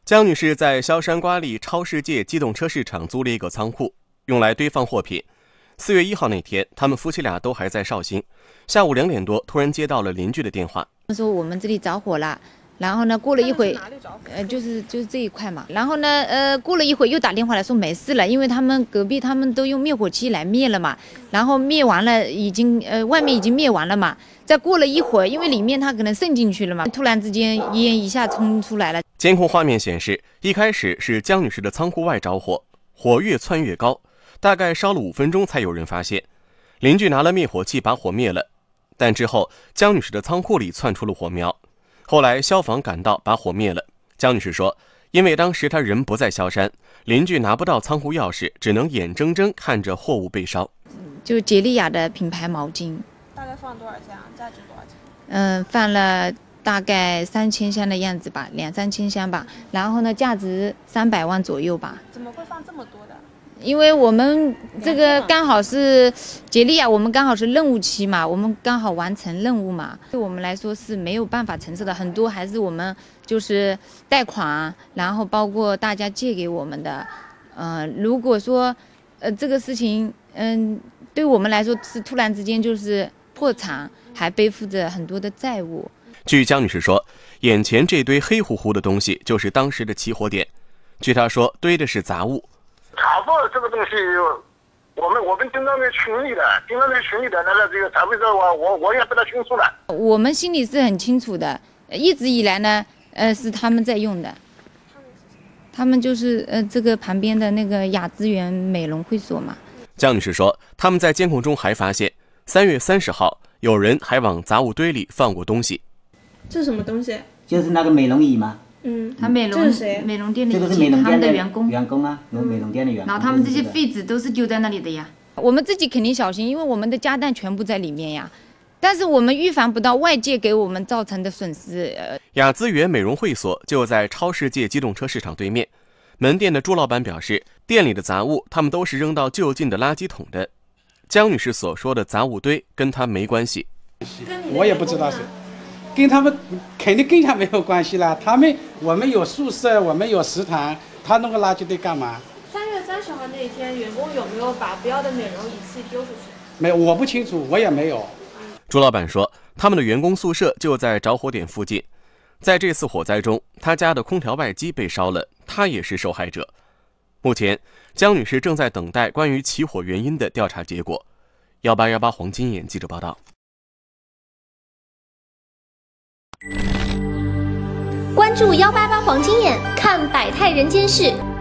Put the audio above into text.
江女士在萧山瓜沥超世界机动车市场租了一个仓库，用来堆放货品。4月1号那天，他们夫妻俩都还在绍兴，下午2点多突然接到了邻居的电话， 说我们这里着火了。然后呢，过了一会，就是这一块嘛。然后呢，过了一会又打电话来说没事了，因为他们隔壁他们都用灭火器来灭了嘛。然后灭完了，外面已经灭完了嘛。再过了一会儿，因为里面它可能渗进去了嘛，突然之间烟一下冲出来了。 监控画面显示，一开始是江女士的仓库外着火，火越窜越高，大概烧了5分钟才有人发现。邻居拿了灭火器把火灭了，但之后江女士的仓库里窜出了火苗。后来消防赶到把火灭了。江女士说，因为当时她人不在萧山，邻居拿不到仓库钥匙，只能眼睁睁看着货物被烧。 就洁丽雅的品牌毛巾， 大概放多少箱？价值多少钱？ 放了大概3000箱的样子吧，2、3千箱吧。然后呢，价值300万左右吧。 怎么会放这么多的？ 因为我们这个刚好是洁丽雅，我们刚好是任务期嘛，我们刚好完成任务嘛，对我们来说是没有办法承受的，很多还是我们就是贷款，然后包括大家借给我们的。如果说这个事情对我们来说是突然之间就是破产，还背负着很多的债务。 据江女士说，眼前这堆黑乎乎的东西就是当时的起火点。据她说，堆的是杂物。 查报这个东西，我们经常在群里的那个这个查费者，我也不太清楚了。 我们心里是很清楚的，一直以来呢，是他们在用的。他们就是这个旁边的那个雅资源美容会所嘛。 江女士说，他们在监控中还发现，3月30号有人还往杂物堆里放过东西。 这是什么东西？ 就是那个美容仪嘛。 他美容店的， 这个是美容店的员工啊，美容店的员工。 然后他们这些废纸都是丢在那里的呀。我们自己肯定小心，因为我们的家当全部在里面呀。但是我们预防不到外界给我们造成的损失。 雅资源美容会所就在超世界机动车市场对面。门店的朱老板表示，店里的杂物他们都是扔到就近的垃圾桶的。江女士所说的杂物堆跟她没关系。 我也不知道是。跟他们肯定跟他没有关系啦。我们有宿舍，我们有食堂，他弄个垃圾堆干嘛 ？3月30号那一天，员工有没有把不要的美容仪器丢出去？ 没有，我不清楚，我也没有。 朱老板说，他们的员工宿舍就在着火点附近。在这次火灾中，他家的空调外机被烧了，他也是受害者。目前，江女士正在等待关于起火原因的调查结果。1818黄金眼记者报道。 关注188黄金眼，看百态人间事。